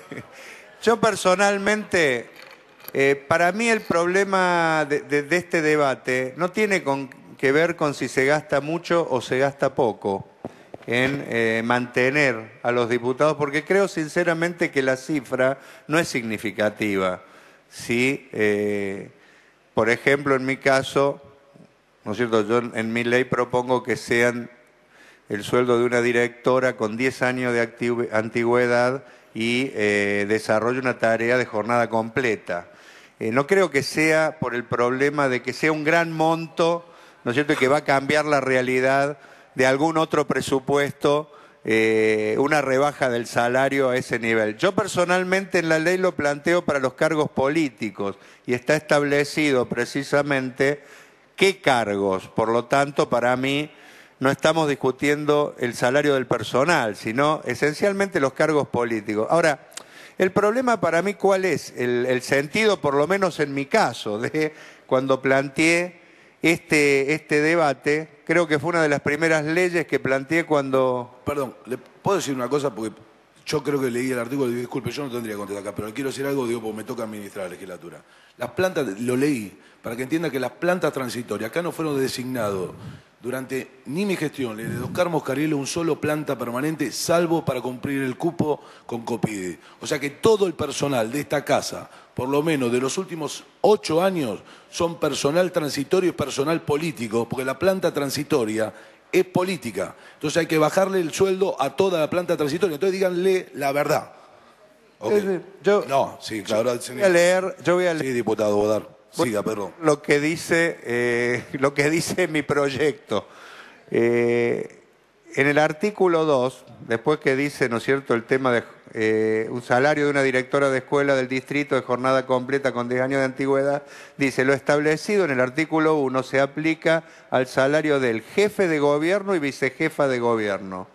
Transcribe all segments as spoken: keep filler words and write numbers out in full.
Yo personalmente, eh, para mí el problema de, de, de este debate no tiene con, que ver con si se gasta mucho o se gasta poco en eh, mantener a los diputados, porque creo sinceramente que la cifra no es significativa. Si, eh, por ejemplo, en mi caso, ¿no es cierto?, yo en mi ley propongo que sean el sueldo de una directora con diez años de antigüedad y eh, desarrolle una tarea de jornada completa. Eh, no creo que sea por el problema de que sea un gran monto, ¿no es cierto?, y que va a cambiar la realidad de algún otro presupuesto, eh, una rebaja del salario a ese nivel. Yo personalmente en la ley lo planteo para los cargos políticos y está establecido precisamente qué cargos. Por lo tanto, para mí no estamos discutiendo el salario del personal, sino esencialmente los cargos políticos. Ahora, el problema para mí, ¿cuál es? El, el sentido, por lo menos en mi caso, de cuando planteé este, este debate, creo que fue una de las primeras leyes que planteé cuando... Perdón, ¿le puedo decir una cosa? Porque yo creo que leí el artículo y disculpe, yo no tendría que contestar acá, pero le quiero decir algo, digo, porque me toca administrar la legislatura. Las plantas, lo leí, para que entienda que las plantas transitorias acá no fueron designados durante ni mi gestión, ni de Oscar Moscariello, un solo planta permanente, salvo para cumplir el cupo con Copide. O sea que todo el personal de esta casa, por lo menos de los últimos ocho años, son personal transitorio y personal político, porque la planta transitoria es política. Entonces hay que bajarle el sueldo a toda la planta transitoria. Entonces díganle la verdad. Okay. Yo, no, sí, claro. Yo voy a leer, yo voy a leer. Sí, diputado Bodar. Siga, perdón. Lo que dice, eh, lo que dice mi proyecto. Eh, en el artículo dos, después que dice, ¿no es cierto?, el tema de eh, un salario de una directora de escuela del distrito de jornada completa con diez años de antigüedad, dice, lo establecido en el artículo uno se aplica al salario del jefe de gobierno y vicejefa de gobierno,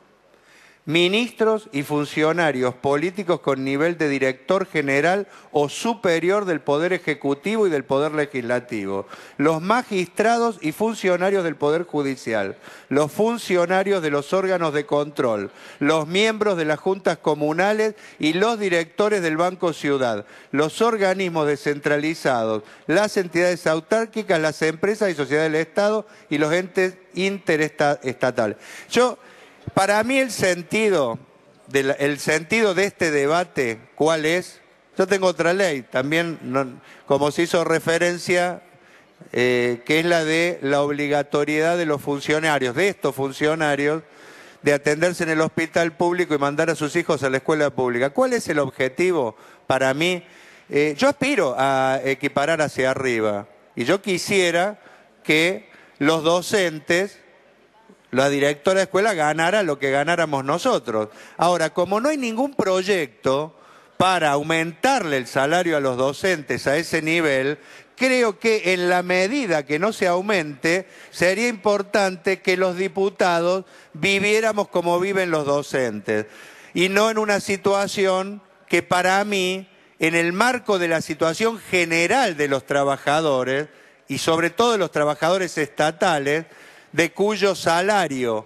ministros y funcionarios políticos con nivel de director general o superior del Poder Ejecutivo y del Poder Legislativo, los magistrados y funcionarios del Poder Judicial, los funcionarios de los órganos de control, los miembros de las juntas comunales y los directores del Banco Ciudad, los organismos descentralizados, las entidades autárquicas, las empresas y sociedades del Estado y los entes interestatales. Yo... Para mí el sentido, de la, el sentido de este debate, ¿cuál es? Yo tengo otra ley, también, no, como se hizo referencia, eh, que es la de la obligatoriedad de los funcionarios, de estos funcionarios, de atenderse en el hospital público y mandar a sus hijos a la escuela pública. ¿Cuál es el objetivo para mí? Eh, yo aspiro a equiparar hacia arriba y yo quisiera que los docentes... la directora de escuela ganara lo que ganáramos nosotros. Ahora, como no hay ningún proyecto para aumentarle el salario a los docentes a ese nivel, creo que en la medida que no se aumente, sería importante que los diputados viviéramos como viven los docentes y no en una situación que para mí, en el marco de la situación general de los trabajadores y sobre todo de los trabajadores estatales, de cuyo salario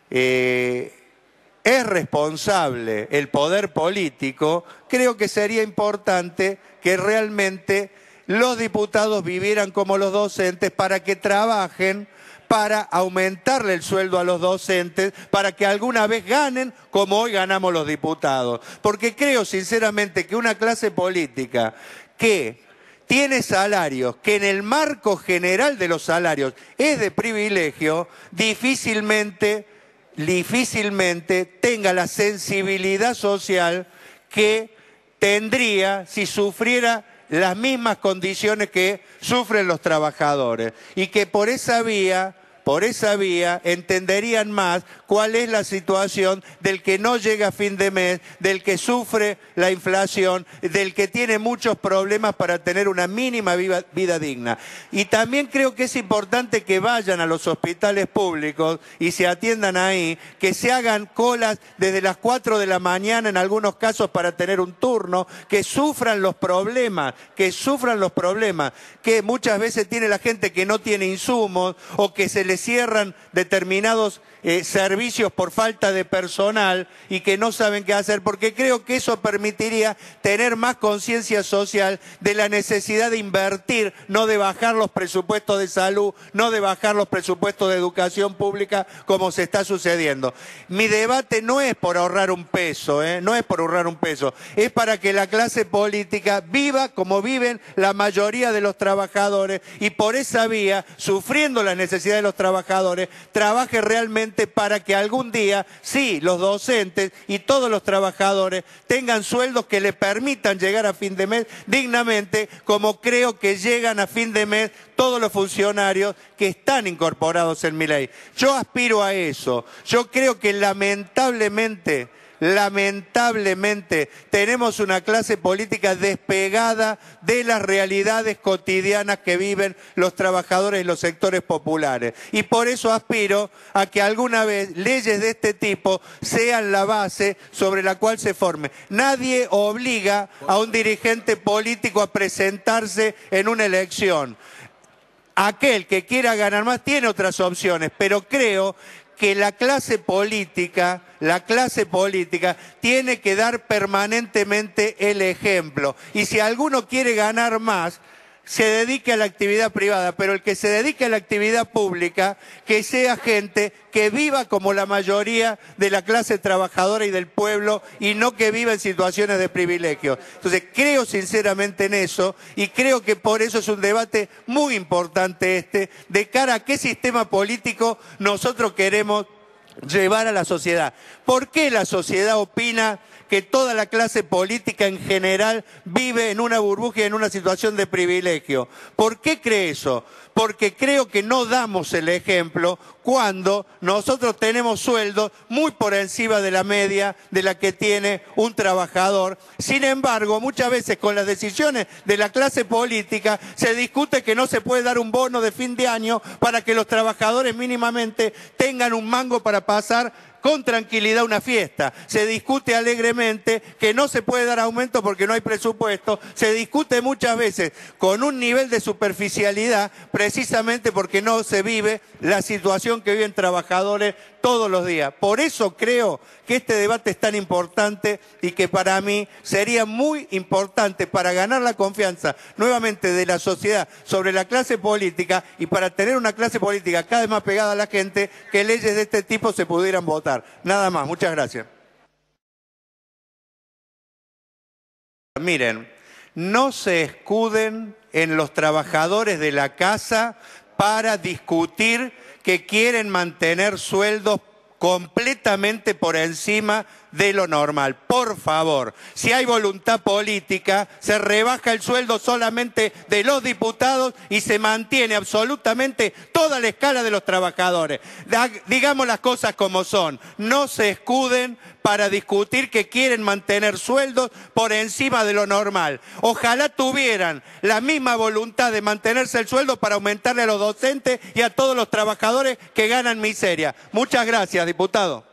eh, es responsable el poder político, creo que sería importante que realmente los diputados vivieran como los docentes para que trabajen, para aumentarle el sueldo a los docentes, para que alguna vez ganen como hoy ganamos los diputados. Porque creo sinceramente que una clase política que... tiene salarios que en el marco general de los salarios es de privilegio, difícilmente, difícilmente tenga la sensibilidad social que tendría si sufriera las mismas condiciones que sufren los trabajadores y que por esa vía... por esa vía entenderían más cuál es la situación del que no llega a fin de mes, del que sufre la inflación, del que tiene muchos problemas para tener una mínima vida, vida digna. Y también creo que es importante que vayan a los hospitales públicos y se atiendan ahí, que se hagan colas desde las cuatro de la mañana en algunos casos para tener un turno, que sufran los problemas, que sufran los problemas, que muchas veces tiene la gente que no tiene insumos o que se le le cierran determinados eh, servicios por falta de personal y que no saben qué hacer, porque creo que eso permitiría tener más conciencia social de la necesidad de invertir, no de bajar los presupuestos de salud, no de bajar los presupuestos de educación pública como se está sucediendo. Mi debate no es por ahorrar un peso, ¿eh? no es por ahorrar un peso, es para que la clase política viva como viven la mayoría de los trabajadores y por esa vía, sufriendo las necesidades de los trabajadores, trabaje realmente para que algún día, sí, los docentes y todos los trabajadores tengan sueldos que le permitan llegar a fin de mes dignamente, como creo que llegan a fin de mes todos los funcionarios que están incorporados en mi ley. Yo aspiro a eso. Yo creo que lamentablemente... Lamentablemente tenemos una clase política despegada de las realidades cotidianas que viven los trabajadores y los sectores populares. Y por eso aspiro a que alguna vez leyes de este tipo sean la base sobre la cual se forme. Nadie obliga a un dirigente político a presentarse en una elección. Aquel que quiera ganar más tiene otras opciones, pero creo que la clase política, la clase política tiene que dar permanentemente el ejemplo. Y si alguno quiere ganar más, se dedique a la actividad privada, pero el que se dedique a la actividad pública, que sea gente que viva como la mayoría de la clase trabajadora y del pueblo y no que viva en situaciones de privilegio. Entonces, creo sinceramente en eso y creo que por eso es un debate muy importante este, de cara a qué sistema político nosotros queremos llevar a la sociedad. ¿Por qué la sociedad opina que toda la clase política en general vive en una burbuja y en una situación de privilegio? ¿Por qué cree eso? Porque creo que no damos el ejemplo cuando nosotros tenemos sueldos muy por encima de la media de la que tiene un trabajador. Sin embargo, muchas veces con las decisiones de la clase política se discute que no se puede dar un bono de fin de año para que los trabajadores mínimamente tengan un mango para pasar con tranquilidad una fiesta. Se discute alegremente que no se puede dar aumento porque no hay presupuesto. Se discute muchas veces con un nivel de superficialidad precisamente porque no se vive la situación que viven trabajadores todos los días. Por eso creo que este debate es tan importante y que para mí sería muy importante para ganar la confianza nuevamente de la sociedad sobre la clase política y para tener una clase política cada vez más pegada a la gente, que leyes de este tipo se pudieran votar. Nada más, muchas gracias. Miren, no se escuden en los trabajadores de la casa para discutir que quieren mantener sueldos completamente por encima de lo normal. Por favor, si hay voluntad política, se rebaja el sueldo solamente de los diputados y se mantiene absolutamente toda la escala de los trabajadores. Digamos las cosas como son, no se escuden para discutir que quieren mantener sueldos por encima de lo normal. Ojalá tuvieran la misma voluntad de mantenerse el sueldo para aumentarle a los docentes y a todos los trabajadores que ganan miseria. Muchas gracias, diputado.